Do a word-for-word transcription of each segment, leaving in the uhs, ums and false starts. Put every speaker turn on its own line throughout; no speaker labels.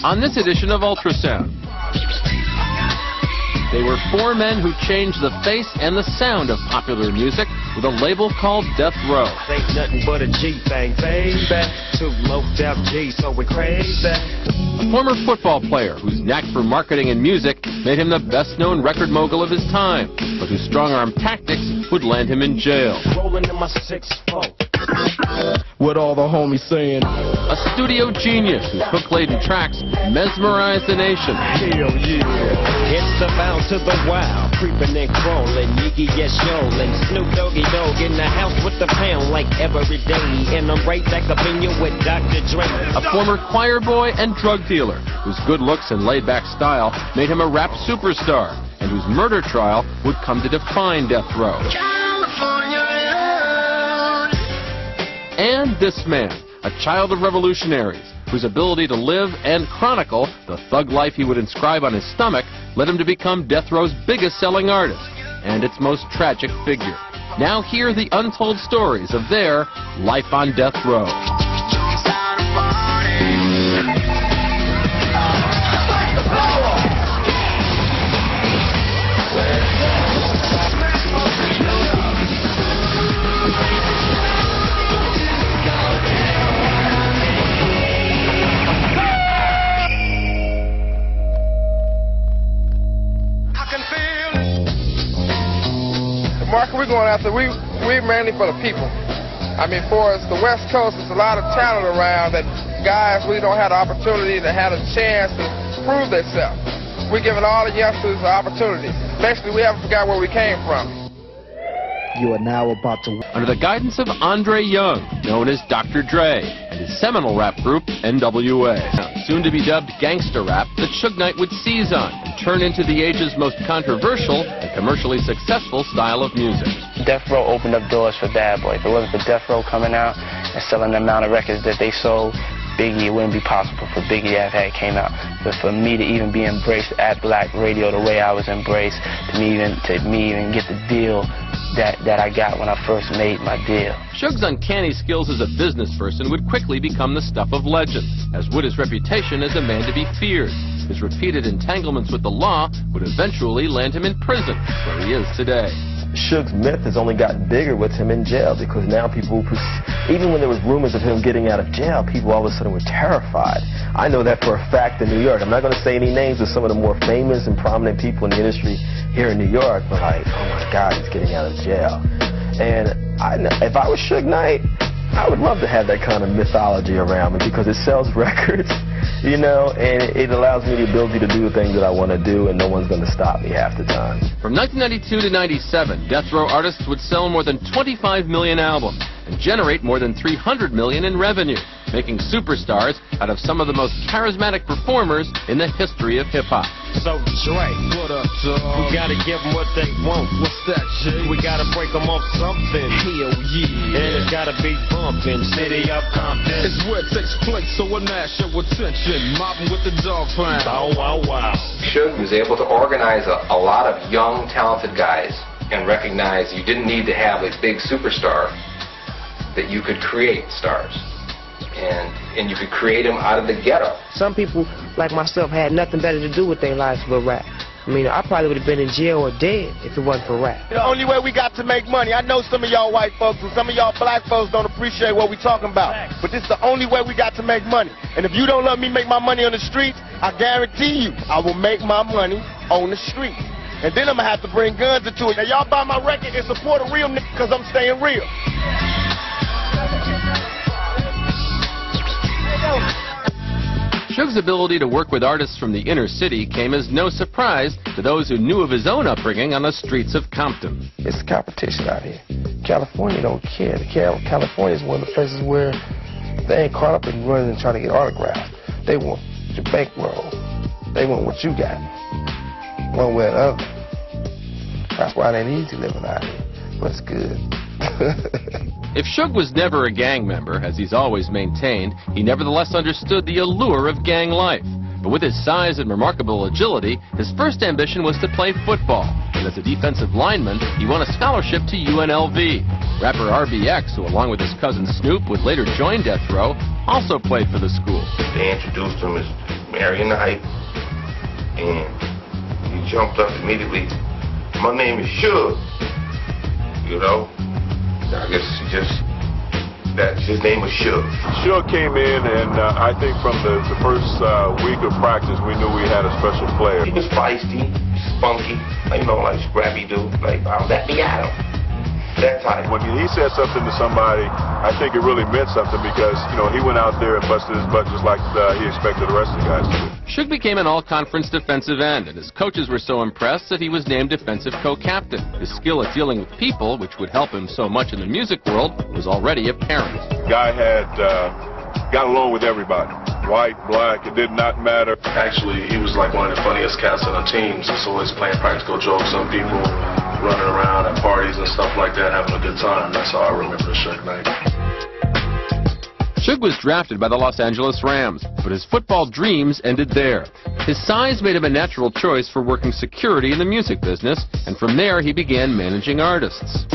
on this edition of Ultrasound. They were four men who changed the face and the sound of popular music with a label called Deathrow.
Ain't nothing but a G thing, baby. Too low def G, so we crazy.
A former football player whose knack for marketing and music made him the best-known record mogul of his time, but whose strong-arm tactics would land him in jail.
Rolling in my six four.
What all the homies saying?
A studio genius whose book-laden tracks mesmerized the nation.
Hell yeah. It's the bound to the wild, creeping and crawling, Yiggy yes yolin', Snoop Doggy Dogg in the house with the pound like every day, and I'm right back up in you with Doctor Dre.
A former choir boy and drug dealer whose good looks and laid-back style made him a rap superstar, and whose murder trial would come to define Deathrow. And this man, a child of revolutionaries, whose ability to live and chronicle the thug life he would inscribe on his stomach led him to become Deathrow's biggest-selling artist and its most tragic figure. Now hear the untold stories of their life on death row.
The market we're going after, we, we're mainly for the people. I mean, for us, the West Coast, there's a lot of talent around that guys we don't have the opportunity to have a chance to prove themselves. We're giving all the youngsters the opportunity. Basically, we haven't forgot where we came from.
You are now about to...
Under the guidance of Andre Young, known as Doctor Dre, and his seminal rap group, N W A. Soon to be dubbed gangster rap that Suge Knight would seize on and turn into the age's most controversial and commercially successful style of music.
Deathrow opened up doors for Bad Boy. If it wasn't for Deathrow coming out and selling the amount of records that they sold, Biggie, it wouldn't be possible for Biggie to have had came out. But for me to even be embraced at Black Radio the way I was embraced, to me even to me even get the deal that, that I got when I first made my deal.
Suge's uncanny skills as a business person would quickly become the stuff of legend, as would his reputation as a man to be feared. His repeated entanglements with the law would eventually land him in prison, where he is today.
Suge's myth has only gotten bigger with him in jail, because now people, even when there was rumors of him getting out of jail, people all of a sudden were terrified. I know that for a fact in New York. I'm not going to say any names of some of the more famous and prominent people in the industry here in New York, but like, oh my God, he's getting out of jail. And I, if I was Suge Knight, I would love to have that kind of mythology around me, because it sells records, you know, and it allows me the ability to do the things that I want to do, and no one's going to stop me half the time.
From nineteen ninety-two to ninety-seven, Deathrow artists would sell more than twenty-five million albums and generate more than three hundred million in revenue, making superstars out of some of the most charismatic performers in the history of hip-hop.
So Dre, what up, dog? We gotta give them what they want. What's that, G? We gotta break them off something. Hell yeah. And it's gotta be bumping. City of Compton.
It's where it takes place, so a national attention. Mobbing with the dog pound.
Oh, wow, wow.
Suge was able to organize a, a lot of young, talented guys and recognize you didn't need to have a big superstar, that you could create stars. And, and you could create them out of the ghetto.
Some people, like myself, had nothing better to do with their lives but rap. I mean, I probably would have been in jail or dead if it wasn't for rap.
The only way we got to make money, I know some of y'all white folks and some of y'all black folks don't appreciate what we talking about, but this is the only way we got to make money. And if you don't let me make my money on the streets, I guarantee you I will make my money on the street. And then I'm going to have to bring guns into it. Now y'all buy my record and support a real nigga, because I'm staying real.
Suge's ability to work with artists from the inner city came as no surprise to those who knew of his own upbringing on the streets of Compton.
It's competition out here. California don't care. California is one of the places where they ain't caught up in running and trying to get autographs. They want your bankroll. They want what you got, one way or the other. That's why it ain't easy living out here, but it's good.
If Suge was never a gang member, as he's always maintained, he nevertheless understood the allure of gang life. But with his size and remarkable agility, his first ambition was to play football. And as a defensive lineman, he won a scholarship to U N L V. Rapper R B X, who along with his cousin Snoop would later join Deathrow, also played for the school.
They introduced him as Marion the Hype, and he jumped up immediately. My name is Suge, you know. I guess he just, that's his name was Suge.
Suge came in, and uh, I think from the, the first uh, week of practice, we knew we had a special player.
He was feisty, spunky, like, you know, like Scrappy do, like, I'll let me at him. That type.
When he said something to somebody, I think it really meant something because, you know, he went out there and busted his butt just like uh, he expected the rest of the guys to do.
Suge became an all-conference defensive end, and his coaches were so impressed that he was named defensive co-captain. His skill at dealing with people, which would help him so much in the music world, was already apparent.
Guy had uh, got along with everybody. White, black, it did not matter.
Actually, he was like one of the funniest cats on the teams. He's always playing practical jokes on people, running around at parties and stuff like that, having a good time. That's how I remember Suge Knight.
Suge was drafted by the Los Angeles Rams, but his football dreams ended there. His size made him a natural choice for working security in the music business, and from there he began managing artists.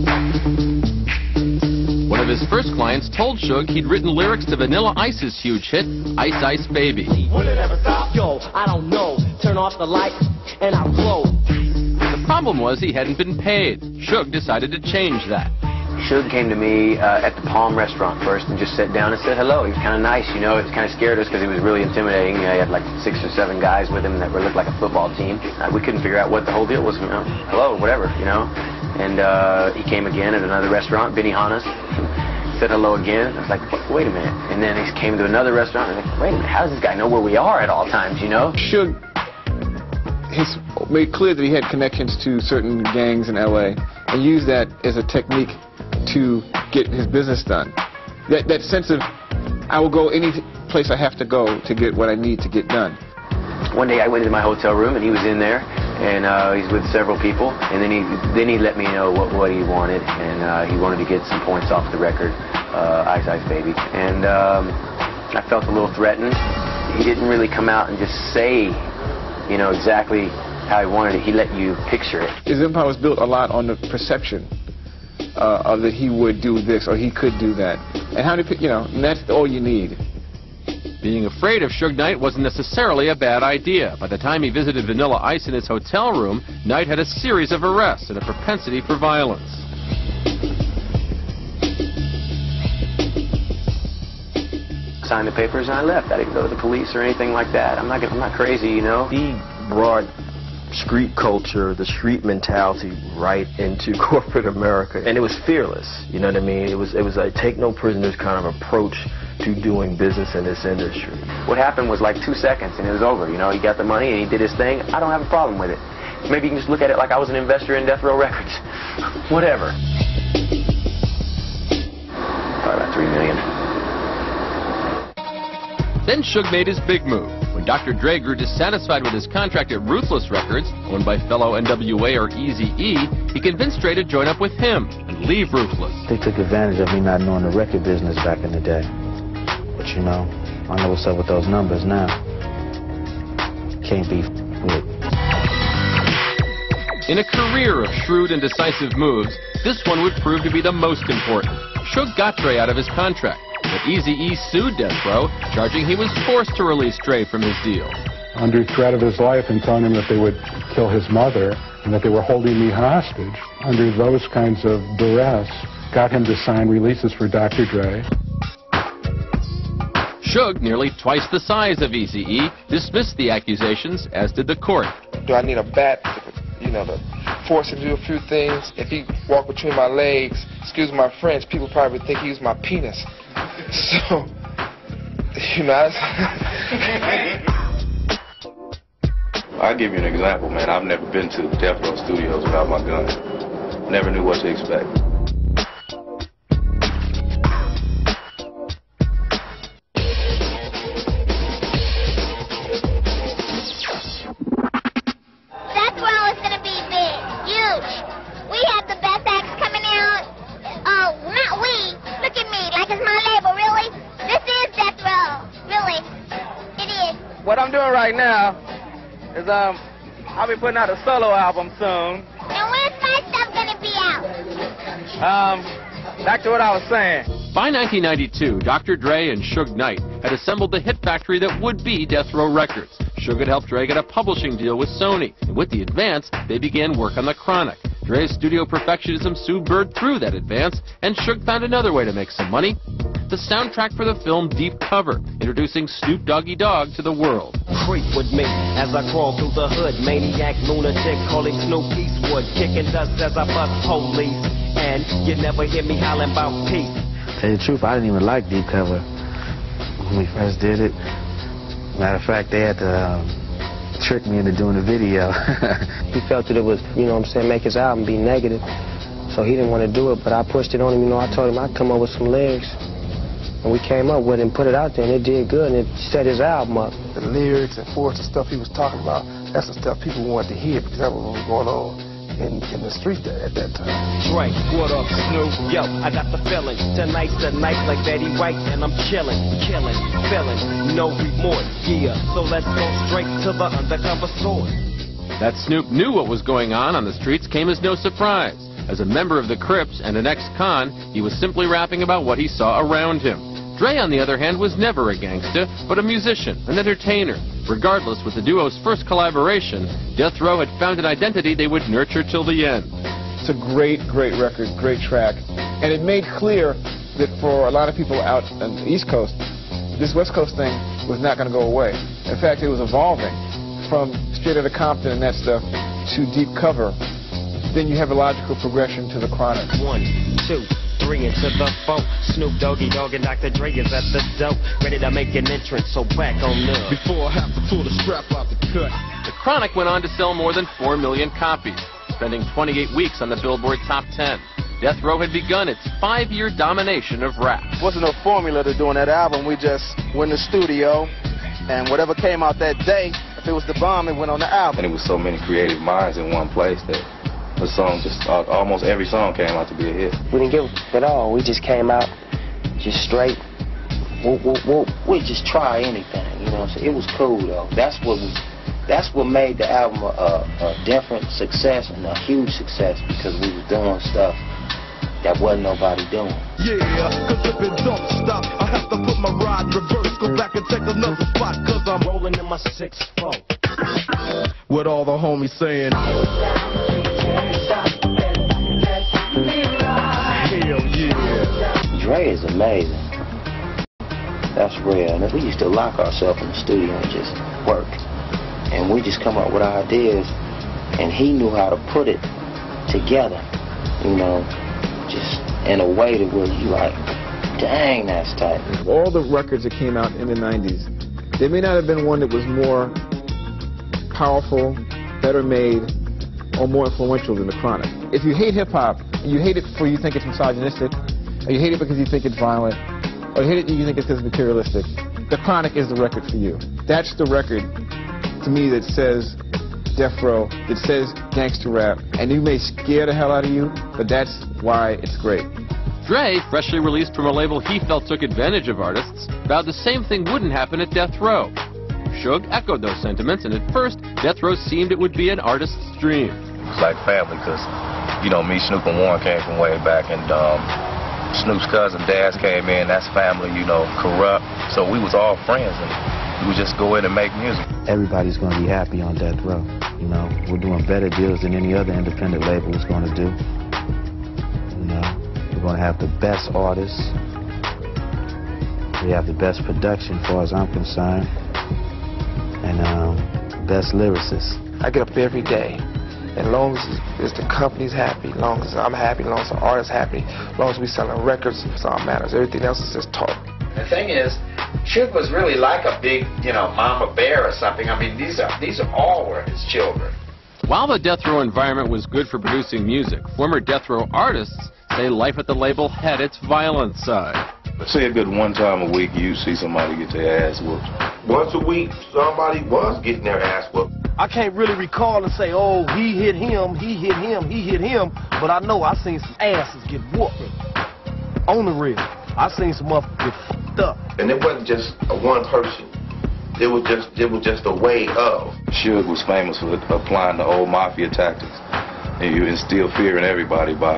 One of his first clients told Suge he'd written lyrics to Vanilla Ice's huge hit, Ice Ice Baby.
Will it ever stop? Yo, I don't know. Turn off the light and I'll glow.
The problem was he hadn't been paid. Suge decided to change that.
Suge came to me uh, at the Palm restaurant first and just sat down and said hello. He was kind of nice, you know. It kind of scared us because he was really intimidating. You know, he had like six or seven guys with him that were, looked like a football team. Uh, we couldn't figure out what the whole deal was. You know, hello, whatever, you know. And uh, he came again at another restaurant, Benihana's. Said hello again. I was like, wait a minute. And then he came to another restaurant. And I was like, wait a minute. How does this guy know where we are at all times, you know?
Suge has made clear that he had connections to certain gangs in L A and used that as a technique to get his business done. That, that sense of, I will go any place I have to go to get what I need to get done.
One day I went into my hotel room and he was in there, and uh, he's with several people, and then he then he let me know what, what he wanted, and uh, he wanted to get some points off the record, uh, Ice Ice Baby, and um, I felt a little threatened. He didn't really come out and just say, you know, exactly how he wanted it. He let you picture it.
His empire was built a lot on the perception uh, of that he would do this or he could do that, and how to, you know, and that's all you need.
Being afraid of Suge Knight wasn't necessarily a bad idea. By the time he visited Vanilla Ice in his hotel room, Knight had a series of arrests and a propensity for violence.
Signed the papers and I left. I didn't go to the police or anything like that. I'm not, I'm not crazy, you know.
He brought street culture, the street mentality right into corporate America, and it was fearless. You know what I mean? It was it was a take no prisoners kind of approach to doing business in this industry.
What happened was like two seconds and it was over. You know, he got the money and he did his thing. I don't have a problem with it. Maybe you can just look at it like I was an investor in Deathrow Records. Whatever. Probably about three million.
Then Suge made his big move. When Doctor Dre grew dissatisfied with his contract at Ruthless Records, owned by fellow N W A or Eazy-E, he convinced Dre to join up with him and leave Ruthless.
They took advantage of me not knowing the record business back in the day. But you know, I know what's up with those numbers now. Can't be with.
In a career of shrewd and decisive moves, this one would prove to be the most important. Suge got Dre out of his contract, but Eazy-E sued Deathrow, charging he was forced to release Dre from his deal.
Under threat of his life and telling him that they would kill his mother and that they were holding me hostage, under those kinds of duress, got him to sign releases for Doctor Dre.
Suge, nearly twice the size of Eazy-E, dismissed the accusations, as did the court.
Do I need a bat, you know, to force him to do a few things? If he walked between my legs, excuse my French, people probably would think he was my penis. So, you know,
I'll give you an example, man. I've never been to Deathrow Studios without my gun. Never knew what to expect.
What I'm doing right now is um, I'll be putting out a solo album soon.
And when's my stuff gonna be out?
Um, back to what I was saying.
By nineteen ninety-two, Doctor Dre and Suge Knight had assembled the hit factory that would be Deathrow Records. Suge had helped Dre get a publishing deal with Sony, and with the advance, they began work on The Chronic. Dre's studio perfectionism soon burned through that advance, and Suge found another way to make some money. The soundtrack for the film Deep Cover, introducing Snoop Doggy Dogg to the world.
Creep with me as I crawl through the hood. Maniac, lunatic, calling Snoop Eastwood. Kicking dust as I bust police. And you never hear me howling about peace.
Tell you the truth, I didn't even like Deep Cover when we first did it. Matter of fact, they had to um, trick me into doing the video.
He felt that it was, you know what I'm saying, make his album be negative. So he didn't want to do it, but I pushed it on him. You know, I told him I'd come up with some lyrics. And we came up with it and put it out there, and it did good, and it set his album up.
The lyrics and force, the stuff he was talking about, that's the stuff people wanted to hear, because that was what was going on in, in the street at that time.
Drake, what up, Snoop? Yo, I got the feeling. Tonight's the night like Betty White, and I'm chilling, killing, feeling, no remorse. Yeah, so let's go straight to the undercover source.
That Snoop knew what was going on on the streets came as no surprise. As a member of the Crips and an ex-con, he was simply rapping about what he saw around him. Dre, on the other hand, was never a gangsta, but a musician, an entertainer. Regardless, with the duo's first collaboration, Deathrow had found an identity they would nurture till the end.
It's a great, great record, great track. And it made clear that for a lot of people out on the East Coast, this West Coast thing was not going to go away. In fact, it was evolving from Straight Outta Compton and that stuff to Deep Cover. Then you have a logical progression to The Chronic.
One, two, three into the four. Snoop Doggy Dogg and Doctor Dre is at the door, ready to make an entrance, so back on up.
Before I have to pull the strap out the cut.
The Chronic went on to sell more than four million copies, spending twenty-eight weeks on the Billboard Top ten. Deathrow had begun its five-year domination of rap.
Wasn't no formula to doing that album. We just went in the studio, and whatever came out that day, if it was the bomb, it went on the album.
And it was so many creative minds in one place that the song just, uh, almost every song came out to be a hit.
We didn't give it all. We just came out just straight.
We'll, we'll, we'll, we'll just try anything, you know what I'm saying? It was cool, though. That's what we, that's what made the album a, a different success and a huge success, because we was doing stuff that wasn't nobody doing.
Yeah, cause if it don't stop, I have to put my ride in reverse, go back and take another spot, cause I'm
rolling in my six four.
With all the homies saying, hell yeah.
Dre is amazing. That's real. And we used to lock ourselves in the studio and just work. And we just come up with ideas, and he knew how to put it together, you know, just in a way that was you like, dang, that's tight.
Of all the records that came out in the nineties, there may not have been one that was more powerful, better made, or more influential than The Chronic. If you hate hip-hop, you hate it for you think it's misogynistic, or you hate it because you think it's violent, or you hate it because you think it's because it's materialistic, The Chronic is the record for you. That's the record, to me, that says Deathrow, that says gangster rap, and you may scare the hell out of you, but that's why it's great.
Dre, freshly released from a label he felt took advantage of artists, vowed the same thing wouldn't happen at Deathrow. Suge echoed those sentiments, and at first, Deathrow seemed it would be an artist's dream.
It's like family, because, you know, me, Snoop, and Warren came from way back, and um, Snoop's cousin, Daz, came in. That's family, you know, corrupt. So we was all friends, and we would just go in and make music.
Everybody's going to be happy on Death Row. You know, we're doing better deals than any other independent label is going to do. You know, we're going to have the best artists. We have the best production, as far as I'm concerned, and um, best lyricists.
I get up every day. As long as, as the company's happy, as long as I'm happy, as long as the artist's happy, as long as we're selling records, it's all matters. Everything else is just talk.
The thing is, Suge was really like a big, you know, mama bear or something. I mean, these are these are all were his children.
While the Deathrow environment was good for producing music, former Deathrow artists say life at the label had its violent side.
Say a good one time a week you see somebody get their ass whooped. Once a week somebody was getting their ass whooped.
I can't really recall and say, oh, he hit him, he hit him, he hit him, but I know I seen some asses get whooped. On the real. I seen some motherfuckers get fucked up.
And it wasn't just a one person. It was just it was just a way of.
Suge was famous for applying the old mafia tactics. And you instill fear in everybody by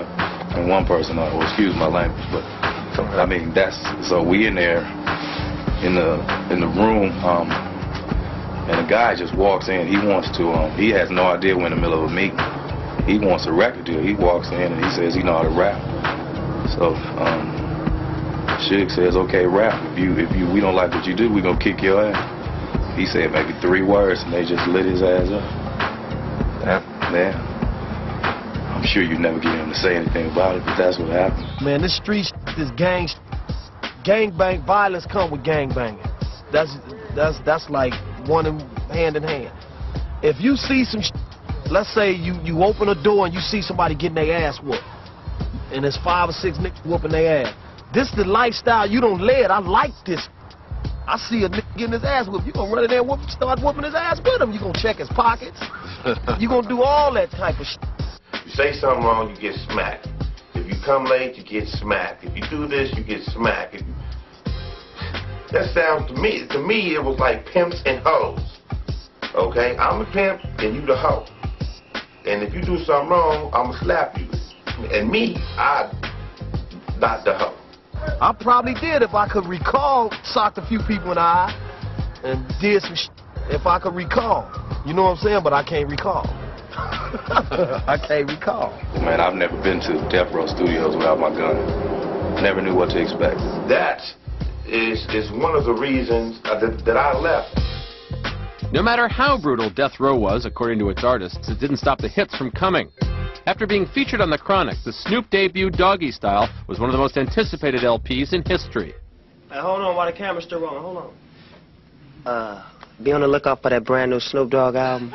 and one person, uh, well, excuse my language, but I mean that's so we in there in the in the room, um, and a guy just walks in. He wants to. Um, he has no idea we're in the middle of a meeting. He wants a record deal. He walks in and he says he know how to rap. So um, Suge says, "Okay, rap. If you if you we don't like what you do, we gonna kick your ass." He said maybe three words, and they just lit his ass up. That, yeah. I'm sure you'd never get him to say anything about it, but that's what happened.
Man, this street, this gang, gang bang violence come with gang banging. That's that's that's like one in, hand in hand. If you see some, let's say you you open a door and you see somebody getting their ass whooped, and there's five or six niggas whooping their ass. This the lifestyle you don't lead. I like this. I see a nigga getting his ass whooped. You gonna run in there and whoop, start whooping his ass with him. You gonna check his pockets. You gonna do all that type of shit.
You say something wrong, you get smacked. If you come late, you get smacked. If you do this, you get smacked. If you... That sounds to me, to me, it was like pimps and hoes. Okay, I'm a pimp and you the hoe. And if you do something wrong, I'ma slap you. And me, I not the hoe.
I probably did if I could recall, socked a few people in the eye and did some shit if I could recall. You know what I'm saying? But I can't recall. I can't recall.
Man, I've never been to Deathrow Studios without my gun. Never knew what to expect.
That is is one of the reasons uh, that, that I left.
No matter how brutal Deathrow was, according to its artists, it didn't stop the hits from coming. After being featured on The Chronic, the Snoop debut, Doggy Style, was one of the most anticipated L Ps in history.
Hey, hold on while the camera's still rolling. Hold on. Uh, be on the lookout for that brand new Snoop Dogg album.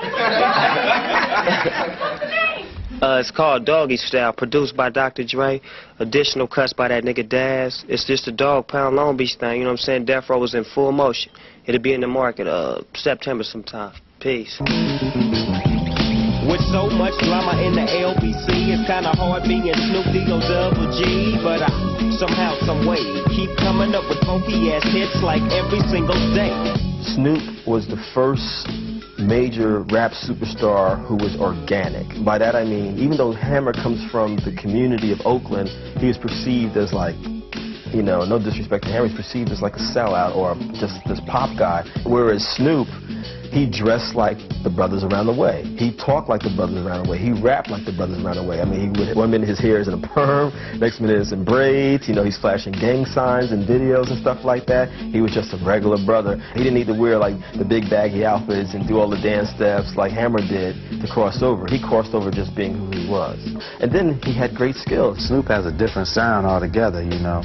uh, it's called Doggy Style, produced by Doctor Dre. Additional cuts by that nigga Daz. It's just a Dog Pound Long Beach thing, you know what I'm saying? Deathrow was in full motion. It'll be in the market uh, September sometime. Peace.
With so much drama in the L B C, it's kinda hard being Snoop D-O double G. But I, somehow, someway, keep coming up with funky-ass hits like every single day.
Snoop was the first major rap superstar who was organic. By that I mean, even though Hammer comes from the community of Oakland, he was perceived as like, you know, no disrespect to Hammer, he's perceived as like a sellout or just this pop guy. Whereas Snoop, he dressed like the brothers around the way. He talked like the brothers around the way. He rapped like the brothers around the way. I mean, he would, one minute his hair is in a perm, next minute it's in braids. You know, he's flashing gang signs and videos and stuff like that. He was just a regular brother. He didn't need to wear like the big baggy outfits and do all the dance steps like Hammer did to cross over. He crossed over just being who he was. And then he had great skills.
Snoop has a different sound altogether, you know.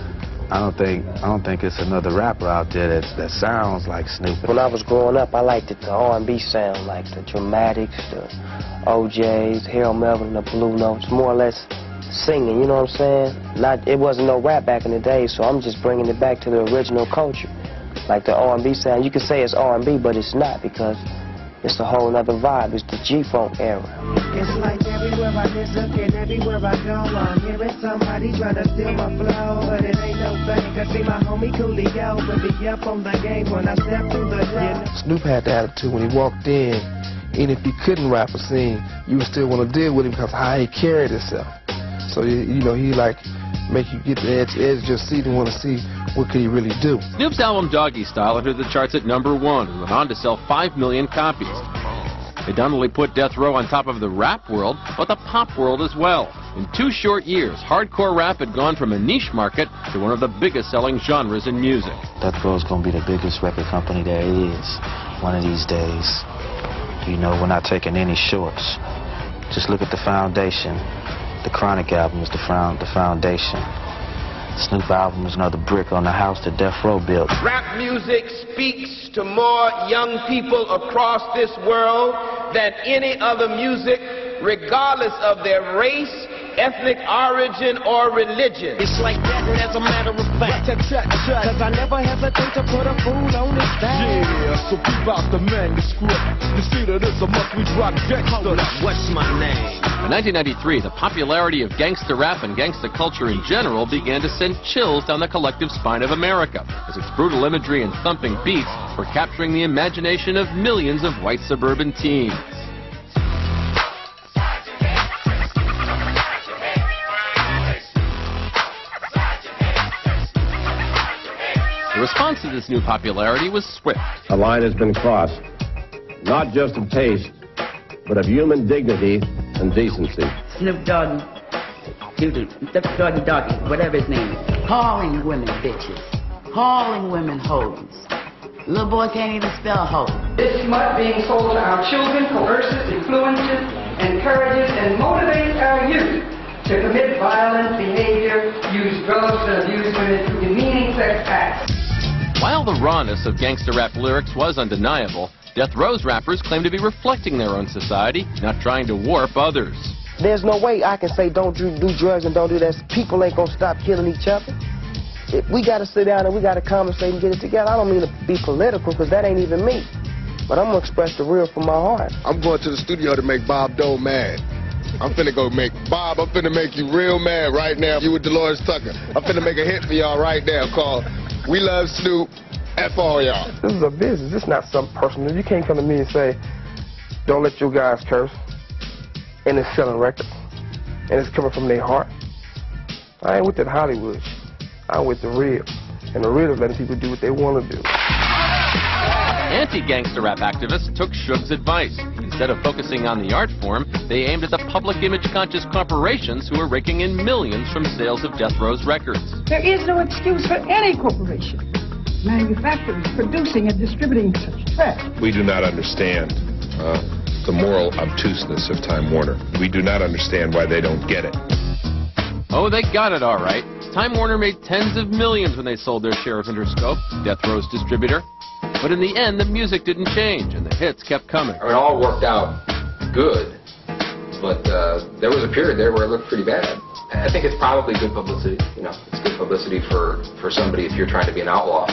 I don't think I don't think it's another rapper out there that that sounds like Snoop.
When I was growing up, I liked it, the R and B sound, like the Dramatics, the O Js, Harold Melvin, the Blue Notes, more or less singing. You know what I'm saying? Not it wasn't no rap back in the day, so I'm just bringing it back to the original culture, like the R and B sound. You could say it's R and B, but it's not because it's a whole other vibe. It's the G-Funk era.
It's like everywhere I look and everywhere I go, I'm hearing somebody trying to steal my flow, but it ain't no thing. I see my homie Coolio, but be up on the game when I step through the door.
Snoop had the attitude when he walked in, and if he couldn't rap a scene, you would still want to deal with him because of how he carried himself. So, you know, he like make you get the edge, edge of your seat and want to see what could he really do.
Snoop's album Doggy Style entered the charts at number one and went on to sell five million copies. It not only put Deathrow on top of the rap world, but the pop world as well. In two short years, hardcore rap had gone from a niche market to one of the biggest selling genres in music.
Deathrow is going to be the biggest record company there is one of these days. You know, we're not taking any shorts. Just look at the foundation. The Chronic album is the, found, the foundation. Snoop album is another brick on the house that Deathrow built.
Rap music speaks to more young people across this world than any other music, regardless of their race, ethnic origin, or religion.
It's like that as a matter of fact. Cause I never hesitate to put a fool on his back.
Yeah, so keep out the manuscript. You see that it's a must we drop gangsta.
What's my name?
In nineteen ninety-three, the popularity of gangsta rap and gangsta culture in general began to send chills down the collective spine of America, as its brutal imagery and thumping beats were capturing the imagination of millions of white suburban teens. response to this new popularity was swift.
A line has been crossed, not just of taste, but of human dignity and decency.
Snoop Doggy, Doo-doo, Doggy Doggy, whatever his name is, calling women bitches, calling women hoes. Little boy can't even spell hoe.
This smut being sold to our children coerces, influences, encourages, and motivates our youth to commit violent behavior, use drugs, and abuse women through demeaning sex acts.
While the rawness of gangster rap lyrics was undeniable, Death Row's rappers claim to be reflecting their own society, not trying to warp others.
There's no way I can say don't do, do drugs and don't do that. People ain't gonna stop killing each other. It, we gotta sit down and we gotta conversate and get it together. I don't mean to be political, because that ain't even me. But I'm gonna express the real from my heart.
I'm going to the studio to make Bob Dole mad. I'm finna go make, Bob, I'm finna make you real mad right now. You with Dolores Tucker. I'm finna make a hit for y'all right now called We Love Snoop, F all y'all.
This is a business. It's not something personal. You can't come to me and say, don't let your guys curse, and it's selling records, and it's coming from their heart. I ain't with that Hollywood shit. I'm with the real, and the real is letting people do what they want to do.
Anti-gangster rap activists took Suge's advice. Instead of focusing on the art form, they aimed at the public image-conscious corporations who were raking in millions from sales of Death Row's records.
There is no excuse for any corporation manufacturing, producing, and distributing such trash.
We do not understand uh, the moral obtuseness of Time Warner. We do not understand why they don't get it.
Oh, they got it all right. Time Warner made tens of millions when they sold their share of Interscope, Death Row's distributor. But in the end, the music didn't change, and the hits kept coming.
I mean, it all worked out good, but uh, there was a period there where it looked pretty bad. I think it's probably good publicity. You know, it's good publicity for, for somebody if you're trying to be an outlaw.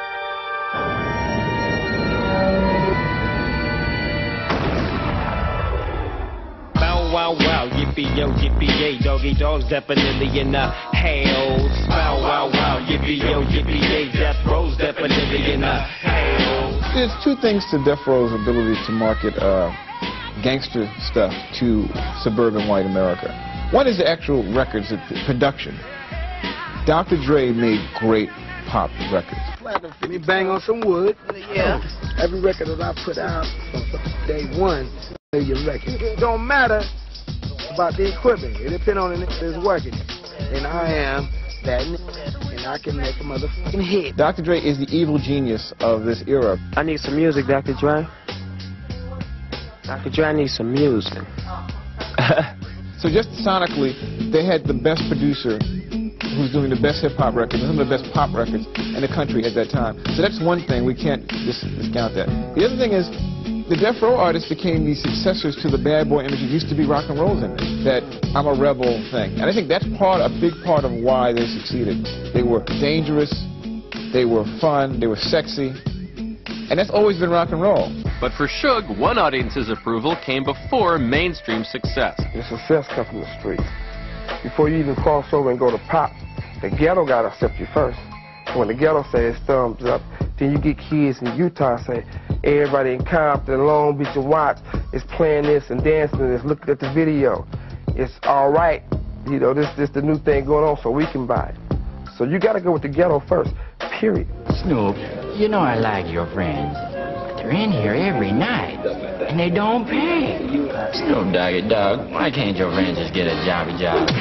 Bow wow wow, yippee yo, yippee yay, doggy dogs definitely in the house. Bow wow wow, yippee yo, yippee yay, Death Row's definitely in the house.
There's two things to Death Row's ability to market uh, gangster stuff to suburban white America. One is the actual records, the production. Doctor Dre made great pop records.
Let me bang on some wood. Yeah. Every record that I put out from day one, million records. It don't matter about the equipment. It depends on the nigga that's working it. And I am that nigga, and I can make a motherfucking hit.
Doctor Dre is the evil genius of this era.
I need some music, Doctor Dre. Doctor Dre, I need some music.
So just sonically, they had the best producer who's doing the best hip-hop records, some of the best pop records in the country at that time. So that's one thing, we can't dis discount that. The other thing is, the Death Row artists became the successors to the bad boy image that used to be rock and roll's image, that I'm a rebel thing. And I think that's part, a big part of why they succeeded. They were dangerous, they were fun, they were sexy, and that's always been rock and roll.
But for Suge, one audience's approval came before mainstream success.
The success comes from the streets. Before you even cross over and go to pop, the ghetto got to accept you first. When the ghetto says thumbs up, then you get kids in Utah say, everybody in Compton, Long Beach, and Watts is playing this and dancing this, looking at the video. It's all right. You know, this this the new thing going on, so we can buy it. So you got to go with the ghetto first, period.
Snoop, you know I like your friends. They're in here every night, and they don't pay. Snoop Doggy Dog, why can't your friends just get a jobby job?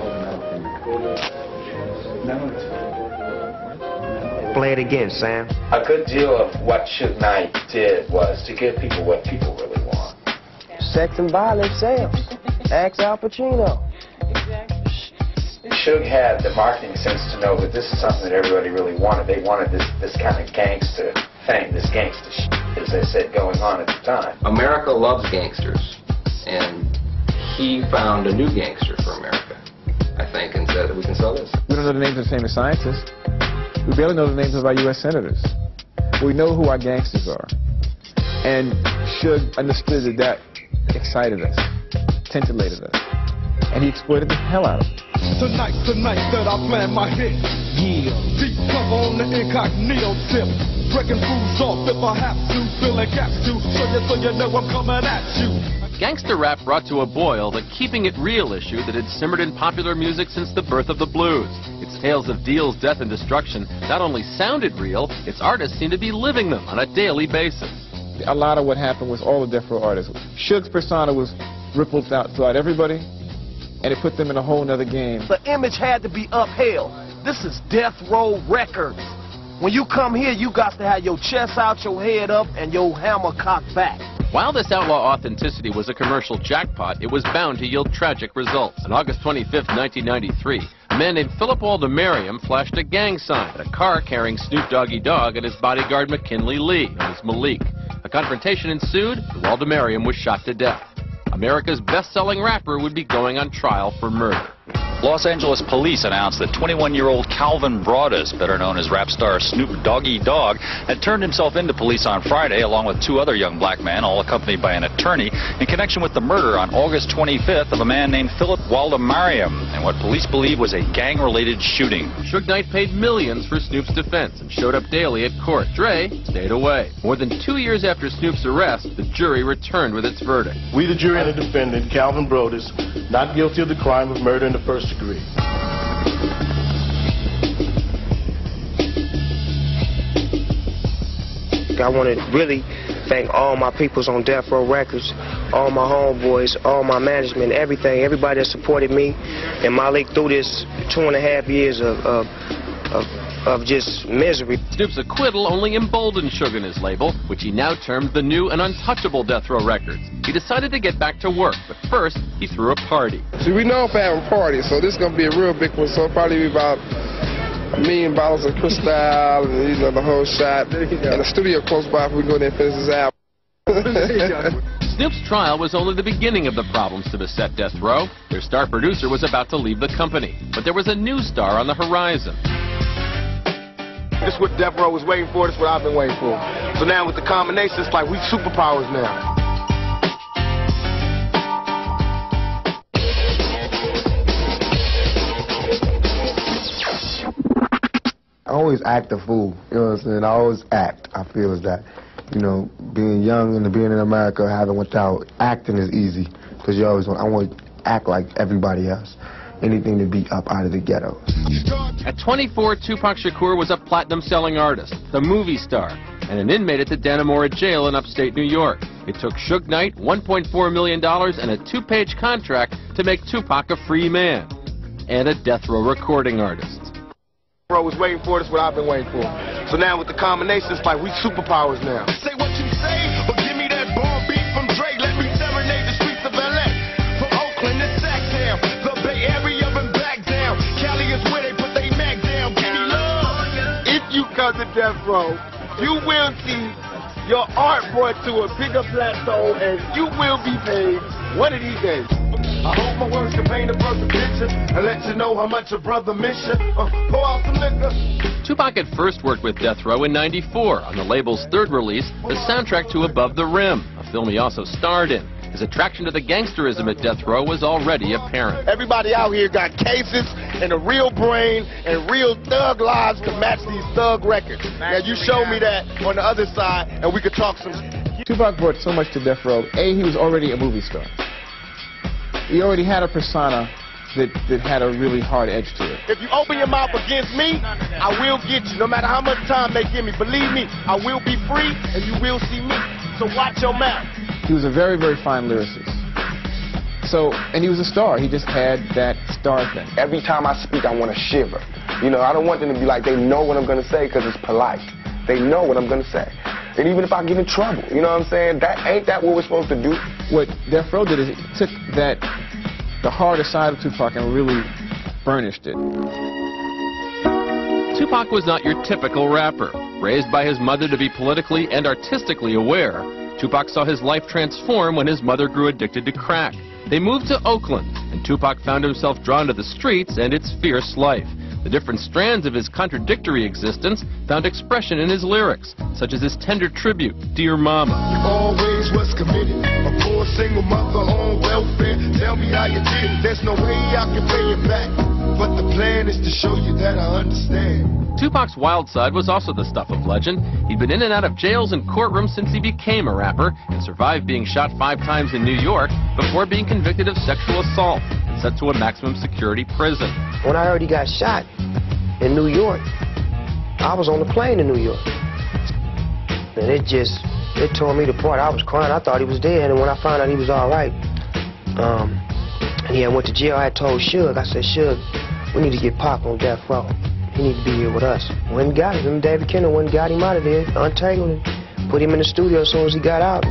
Play it again, Sam.
A good deal of what Suge Knight did was to give people what people really want.
Sex and violence sells. Ask Al Pacino.
Suge had the marketing sense to know that this is something that everybody really wanted. They wanted this, this kind of gangster thing, this gangster shit, as they said, going on at the time.
America loves gangsters, and he found a new gangster for America, I think, and said that we can sell this.
We don't know the names of the famous scientists. We barely know the names of our U S senators. We know who our gangsters are. And Suge understood that that excited us, titillated us. And he exploited the hell out of it.
Tonight, tonight that I plan my hit. Yeah. Deep cover on the incognito tip. breaking fools off if I have to, filling caps too, so you, so you know I'm coming at you.
Gangster rap brought to a boil the keeping it real issue that had simmered in popular music since the birth of the blues. Its tales of deals, death, and destruction not only sounded real, its artists seemed to be living them on a daily basis.
A lot of what happened was all the Deathrow artists. Suge's persona was rippled out throughout everybody, and it put them in a whole nother game.
The image had to be upheld. This is Deathrow Records. When you come here, you got to have your chest out, your head up, and your hammer cocked back.
While this outlaw authenticity was a commercial jackpot, it was bound to yield tragic results. On August twenty-fifth, nineteen ninety-three, a man named Philip Waldemariam flashed a gang sign at a car carrying Snoop Doggy Dogg and his bodyguard McKinley Lee, known as Malik. A confrontation ensued, and Waldemariam was shot to death. America's best-selling rapper would be going on trial for murder.
Los Angeles police announced that twenty-one-year-old Calvin Broadus, better known as rap star Snoop Doggy Dogg, had turned himself into police on Friday, along with two other young black men, all accompanied by an attorney, in connection with the murder on August twenty-fifth of a man named Philip Waldemariam, and what police believe was a gang-related shooting.
Suge Knight paid millions for Snoop's defense and showed up daily at court. Dre stayed away. More than two years after Snoop's arrest, the jury returned with its verdict.
We, the jury, and the defendant, Calvin Broadus, not guilty of the crime of murder in the first degree.
I want to really thank all my peoples on Deathrow Records, all my homeboys, all my management, everything, everybody that supported me and Malik through this two and a half years of, of, of, of just misery.
Snoop's acquittal only emboldened Suge and his label, which he now termed the new and untouchable Deathrow Records. He decided to get back to work, but first he threw a party.
See, we know for having parties, so this is going to be a real big one, so it'll probably be about a million bottles of Cristal and, you know, the whole shot. And the studio close by if we go there and finish this album.
Snoop's trial was only the beginning of the problems to beset Deathrow. Their star producer was about to leave the company, but there was a new star on the horizon.
This is what Deathrow was waiting for, this is what I've been waiting for. So now with the combination, it's like we superpowers now.
I always act a fool, you know what I'm saying? I always act, I feel as that. You know, being young and being in America, having without acting is easy. Because you always want, I want to act like everybody else. Anything to be up out of the ghetto.
At twenty-four, Tupac Shakur was a platinum-selling artist, the movie star, and an inmate at the Dannemora jail in upstate New York. It took Suge Knight one point four million dollars and a two-page contract to make Tupac a free man and a Deathrow recording artist.
Deathrow was waiting for, this is what I've been waiting for. So now with the combination, it's like we superpowers now.
Say what you say, but give me that bomb beat from Dre. Let me serenade the streets of L A. From Oakland to Sacktown, the Bay Area and back down. Cali is where they put they Mac down. Give me love.
If you come to Deathrow, you will see your art brought to a bigger plateau, and you will be paid one of these days.
I hope my words can paint a perfect picture and let you know how much a brother miss you. Uh, pour out some liquor.
Tupac had first worked with Deathrow in ninety-four on the label's third release, the soundtrack to Above the Rim, a film he also starred in. His attraction to the gangsterism at Deathrow was already apparent.
Everybody out here got cases and a real brain and real thug lives to match these thug records. Now you show me that on the other side and we could talk some.
Tupac brought so much to Deathrow. A, he was already a movie star. He already had a persona that, that had a really hard edge to it.
If you open your mouth against me, I will get you. No matter how much time they give me, believe me, I will be free and you will see me. So watch your mouth.
He was a very, very fine lyricist. So, and he was a star. He just had that star thing.
Every time I speak, I want to shiver. You know, I don't want them to be like, they know what I'm going to say because it's polite. They know what I'm going to say. And even if I get in trouble, you know what I'm saying? That ain't that what we're supposed to do?
What Deathrow did is it took that, the harder side of Tupac and really burnished it.
Tupac was not your typical rapper. Raised by his mother to be politically and artistically aware, Tupac saw his life transform when his mother grew addicted to crack. They moved to Oakland, and Tupac found himself drawn to the streets and its fierce life. The different strands of his contradictory existence found expression in his lyrics, such as his tender tribute, Dear Mama.
You always was committed, a poor single mother on welfare. Tell me how you did it, there's no way I can pay you back. but the plan is to show you that I understand.
Tupac's wild side was also the stuff of legend. He'd been in and out of jails and courtrooms since he became a rapper and survived being shot five times in New York before being convicted of sexual assault and sent to a maximum security prison.
When I heard he got shot in New York, I was on the plane in New York. And it just, it tore me apart. I was crying. I thought he was dead. And when I found out he was all right, um, and he had went to jail, I had told Suge, I said, Suge, we need to get Pac on death row. He need to be here with us. When he got him, David Kendall went and got him out of there, untangled him, put him in the studio as soon as he got out.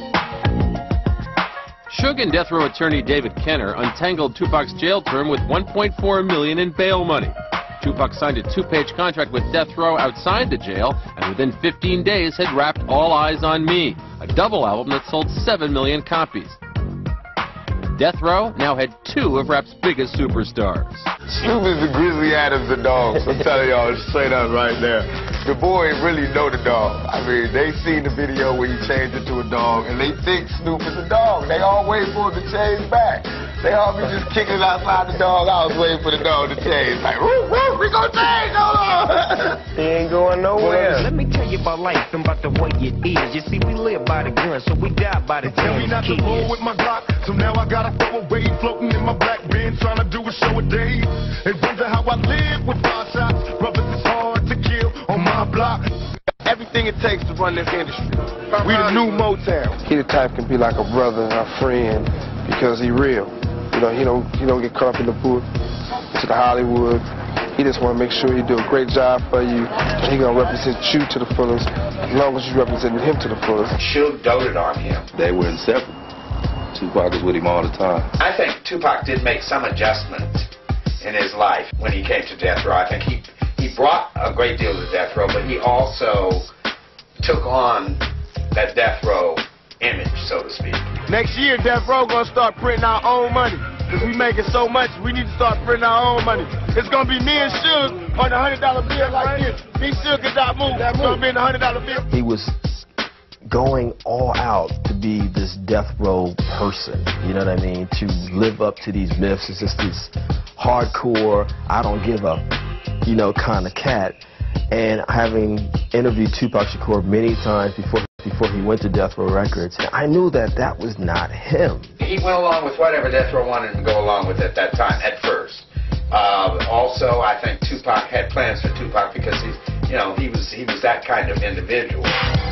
Suge and death row attorney David Kenner untangled Tupac's jail term with one point four million dollars in bail money. Tupac signed a two-page contract with Death Row outside the jail, and within fifteen days had rapped All Eyes on Me, a double album that sold seven million copies. Death Row now had two of rap's biggest superstars.
Snoop is the Grizzly Adams of dogs. I'm telling y'all straight up right there. The boys really know the dog. I mean, they seen the video where he changed it to a dog, and they think Snoop is a dog. They all wait for it to change back. They all be just kicking it outside the dog house waiting for the dog to change. Like, woo, woo, we gonna change, hold on.
He ain't going nowhere.
Let me tell you about life and about the way it is. You see, we live by the gun, so we die by the
Tell me not to roll with my Glock, so now I gotta throw away, floating in my black bin, trying to do a show a day. And wonder how I live with five shots. Brothers, it's hard to kill on my block.
Everything it takes to run this industry. We the new Motown. He the type can be like a brother, a friend, because he real. You know, he don't, he don't get caught up in the booth, to the Hollywood. He just want to make sure he do a great job for you. He gonna represent you to the fullest, as long as you representing him to the fullest.
Suge doted on him.
They were inseparable. Tupac was with him all the time.
I think Tupac did make some adjustments in his life when he came to Death Row. I think he he brought a great deal to Death Row, but he also took on that Death Row image, so to speak.
Next year, Death Row gonna start printing our own money. Cause we making so much, we need to start printing our own money. It's gonna be me and Suge on a hundred dollar bill like this. Me and Suge is not moving. It's gonna be in a hundred dollar bill.
He was going all out to be this death row person, you know what I mean? To live up to these myths. It's just this hardcore, I don't give up, you know, kind of cat. And having interviewed Tupac Shakur many times before before he went to Death Row Records, I knew that that was not him.
He went along with whatever Death Row wanted him to go along with at that time, at first. Uh, also, I think Tupac had plans for Tupac because he's, you know, he was he was that kind of individual.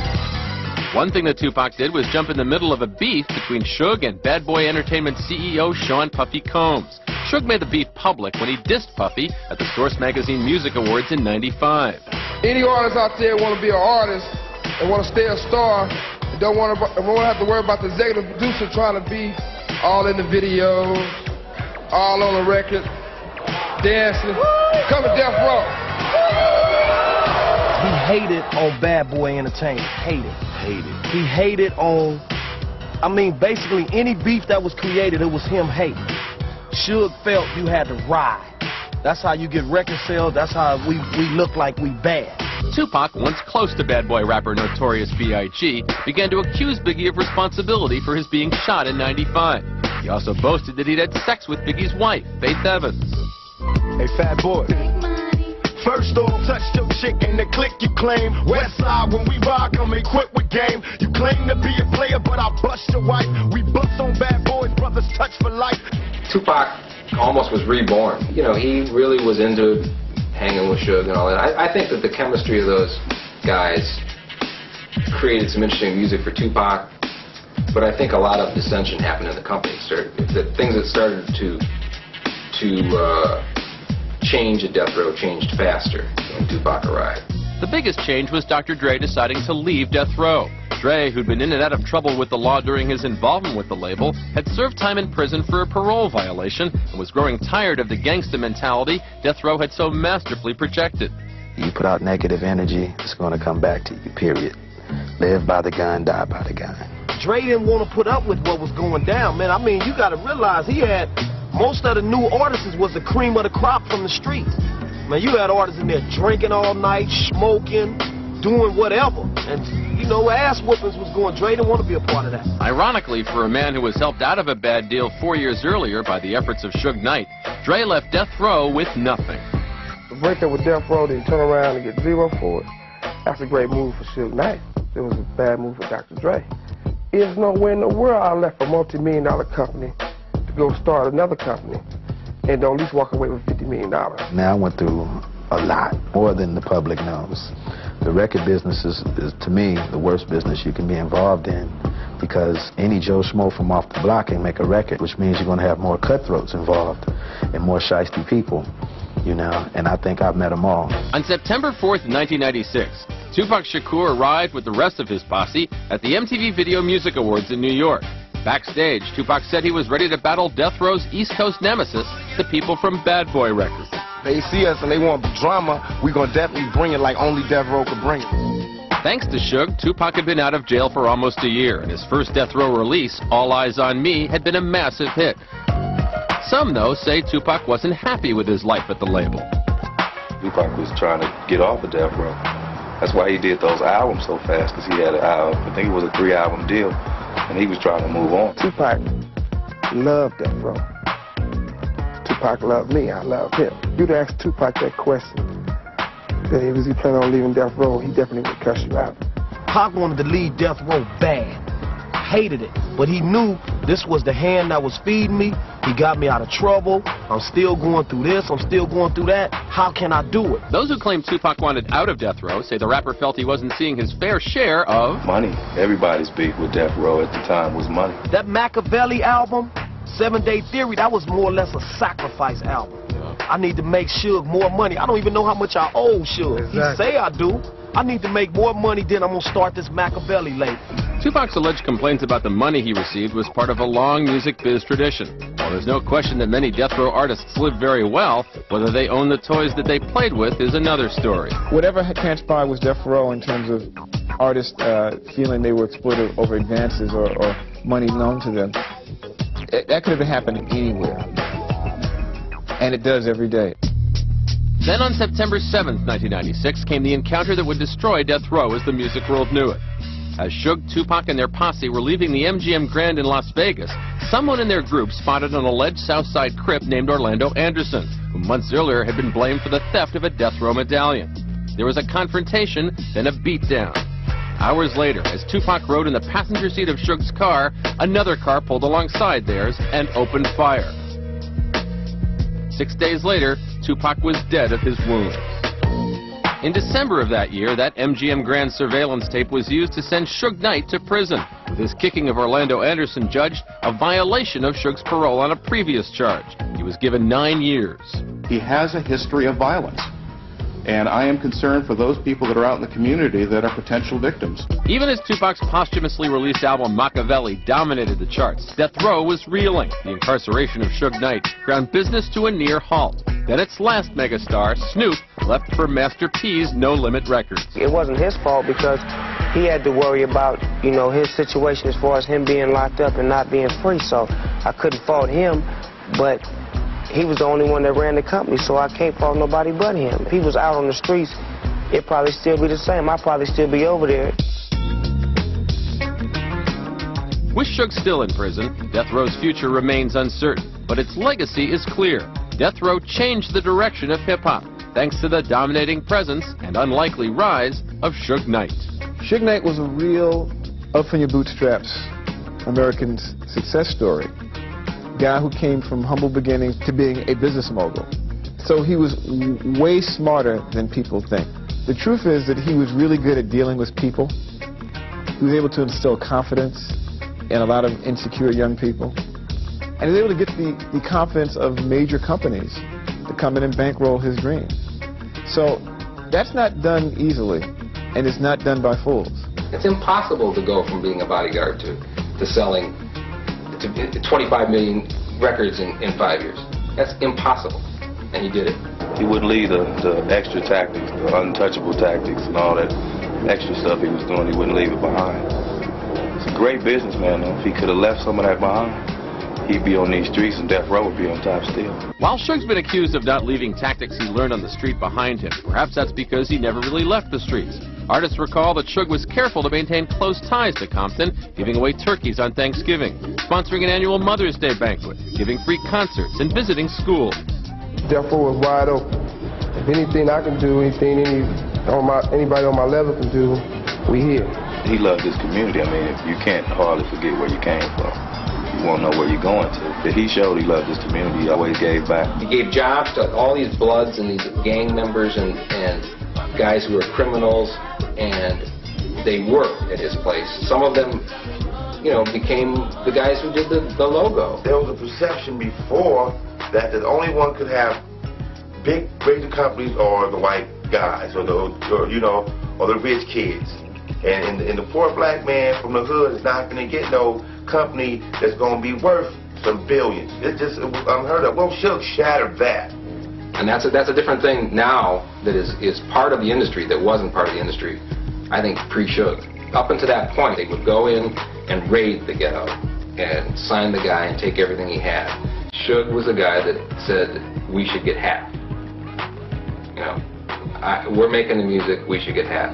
One thing that Tupac did was jump in the middle of a beef between Suge and Bad Boy Entertainment C E O Sean Puffy Combs. Suge made the beef public when he dissed Puffy at the Source Magazine Music Awards in ninety-five.
Any artists out there want to be an artist and want to stay a star, and don't want to won't have to worry about the executive producer trying to be all in the video, all on the record, dancing. Come to Death Row.
He hated on Bad Boy Entertainment. Hated. Hated. He hated on, I mean, basically any beef that was created, it was him hating. Suge felt you had to ride. That's how you get record sales. That's how we, we look like we bad.
Tupac, once close to Bad Boy rapper Notorious B I G, began to accuse Biggie of responsibility for his being shot in ninety-five. He also boasted that he'd had sex with Biggie's wife, Faith Evans.
Hey, fat boy. First off, touch your chick and the click you claim. West side, when we rock, I'm equipped with game. You claim to be a player, but I bust your wife. We bust on Bad Boys, brothers touch for life.
Tupac almost was reborn. You know, he really was into hanging with Suge and all that. I, I think that the chemistry of those guys created some interesting music for Tupac, but I think a lot of dissension happened in the company. The things that started to to uh, change at Death Row changed faster when Tupac arrived.
The biggest change was Doctor Dre deciding to leave Death Row. Dre, who'd been in and out of trouble with the law during his involvement with the label, had served time in prison for a parole violation and was growing tired of the gangsta mentality Death Row had so masterfully projected.
You put out negative energy, it's going to come back to you, period. Live by the gun, die by the gun.
Dre didn't want to put up with what was going down, man. I mean, you got to realize he had, most of the new artists was the cream of the crop from the streets. Man, you had artists in there drinking all night, smoking, doing whatever. And, you know, know, ass whoopings was going. Dre didn't want to be a part of that.
Ironically, for a man who was helped out of a bad deal four years earlier by the efforts of Suge Knight, Dre left Death Row with nothing.
To break up with Death Row, then turn around and get zero for it, that's a great move for Suge Knight. It was a bad move for Doctor Dre. There's no way in the world I left a multi-million dollar company to go start another company and don't at least walk away with fifty million dollars.
Now I went through a lot, more than the public knows. The record business is, is, to me, the worst business you can be involved in, because any Joe Schmo from off the block can make a record, which means you're going to have more cutthroats involved and more shiesty people, you know, and I think I've met them all.
On September fourth, nineteen ninety-six, Tupac Shakur arrived with the rest of his posse at the M T V Video Music Awards in New York. Backstage, Tupac said he was ready to battle Death Row's East Coast nemesis, the people from Bad Boy Records.
They see us and they want drama, we're going to definitely bring it like only Death Row could bring it.
Thanks to Suge, Tupac had been out of jail for almost a year, and his first Death Row release, All Eyes on Me, had been a massive hit. Some, though, say Tupac wasn't happy with his life at the label.
Tupac was trying to get off of Death Row. That's why he did those albums so fast, because he had, a, I think it was a three-album deal, and he was trying to move on.
Tupac loved Death Row. Tupac loved me, I loved him. You'd ask Tupac that question, that he was he planning on leaving Death Row, he definitely would cuss you out.
Pac wanted to leave Death Row bad. Hated it. But he knew this was the hand that was feeding me. He got me out of trouble. I'm still going through this. I'm still going through that. How can I do it?
Those who claim Tupac wanted out of Death Row say the rapper felt he wasn't seeing his fair share of
money. Everybody's beef with Death Row at the time was money.
That Machiavelli album, Seven Day Theory, that was more or less a sacrifice album. I need to make Suge more money. I don't even know how much I owe Suge. Exactly. He say I do. I need to make more money, then I'm going to start this Machiavelli label.
Tupac's alleged complaints about the money he received was part of a long music biz tradition. While there's no question that many Death Row artists live very well, whether they own the toys that they played with is another story.
Whatever had transpired was Death Row in terms of artists uh, feeling they were exploited over advances or, or money loaned to them. It, that could have been happening anywhere. And it does every day.
Then on September seventh, nineteen ninety-six, came the encounter that would destroy Death Row as the music world knew it. As Suge, Tupac, and their posse were leaving the M G M Grand in Las Vegas, someone in their group spotted an alleged Southside Crip named Orlando Anderson, who months earlier had been blamed for the theft of a Death Row medallion. There was a confrontation, then a beatdown. Hours later, as Tupac rode in the passenger seat of Suge's car, another car pulled alongside theirs and opened fire. Six days later, Tupac was dead of his wounds. In December of that year, that M G M Grand surveillance tape was used to send Suge Knight to prison, with his kicking of Orlando Anderson judged a violation of Suge's parole on a previous charge. He was given nine years.
He has a history of violence, and I am concerned for those people that are out in the community that are potential victims.
Even as Tupac's posthumously released album Machiavelli dominated the charts, Death Row was reeling. The incarceration of Suge Knight ground business to a near halt. Then its last megastar, Snoop, left for Master P's No Limit Records.
It wasn't his fault because he had to worry about, you know, his situation as far as him being locked up and not being free. So I couldn't fault him, but he was the only one that ran the company, so I can't fault nobody but him. If he was out on the streets, it'd probably still be the same. I'd probably still be over there.
With Suge still in prison, Death Row's future remains uncertain, but its legacy is clear. Death Row changed the direction of hip-hop, thanks to the dominating presence and unlikely rise of Suge Knight.
Suge Knight was a real up-from-your-bootstraps American success story. Guy who came from humble beginnings to being a business mogul. So he was w way smarter than people think. The truth is that he was really good at dealing with people. He was able to instill confidence in a lot of insecure young people. And he was able to get the, the confidence of major companies to come in and bankroll his dream. So that's not done easily, and it's not done by fools.
It's impossible to go from being a bodyguard to, to selling to twenty-five million records in, in five years. That's impossible, and he did it.
He wouldn't leave the, the extra tactics, the untouchable tactics, and all that extra stuff he was doing. He wouldn't leave it behind. He's a great businessman, though. If he could have left some of that behind, he'd be on these streets and Death Row would be on top still.
While Suge's been accused of not leaving tactics he learned on the street behind him, perhaps that's because he never really left the streets. Artists recall that Suge was careful to maintain close ties to Compton, giving away turkeys on Thanksgiving, sponsoring an annual Mother's Day banquet, giving free concerts, and visiting schools.
Death Row is wide open. If anything I can do, anything any on my anybody on my level can do, we here.
He loved his community. I mean, you can't hardly forget where you came from. You won't know where you're going to. But he showed he loved his community. He always gave back.
He gave jobs to all these Bloods and these gang members and, and guys who were criminals, and they worked at his place. Some of them, you know, became the guys who did the, the logo.
There was a perception before that the only one could have big major companies or the white guys or the, or, you know, or the rich kids. And, and, and the poor black man from the hood is not going to get no company that's going to be worth some billions. It's just unheard of. Well, Suge shattered that.
And that's a, that's a different thing now that is, is part of the industry that wasn't part of the industry, I think, pre-Suge. Up until that point, they would go in and raid the ghetto and sign the guy and take everything he had. Suge was the guy that said, we should get half. You know, I, we're making the music, we should get half.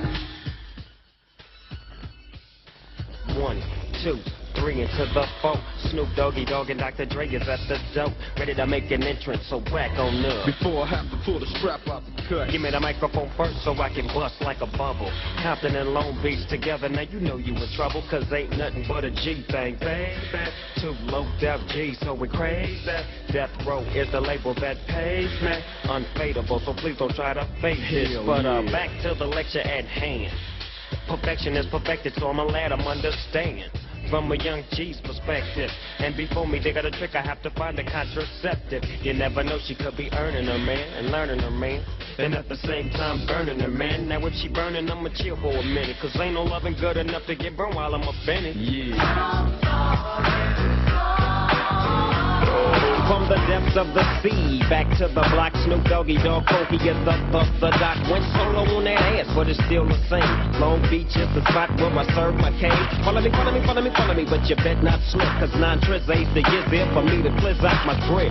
One, two, three into the four. Snoop Doggy Dogg and Doctor Dre is at the door, ready to make an entrance, so whack on up.
Before I have to pull the strap out the cut,
give me the microphone first so I can bust like a bubble. Compton and Long Beach together, now you know you in trouble, cause ain't nothing but a G thing, baby. Two loped out G's, so we crazy. Death Row is the label that pays me. Unfadable, so please don't try to fake this. But uh, back to the lecture at hand. Perfection is perfected, so I'm a lad, I'm understand. From a young G's perspective. And before me, they got a trick, I have to find a contraceptive. You never know, she could be earning her, man, and learning her, man. And at the same time, burning her, man. Now if she burning, I'ma chill for a minute. Cause ain't no loving good enough to get burned while I'm offended. Yeah. From the depths of the sea, back to the block, Snoop Doggy Dogg, Funky is the thug, the doc. Went solo on that ass, but it's still the same. Long Beach is the spot where I serve my cane. Follow me, follow me, follow me, follow me, but you bet not slip, cause nine tris ain't the years there for me to blizz out my grip.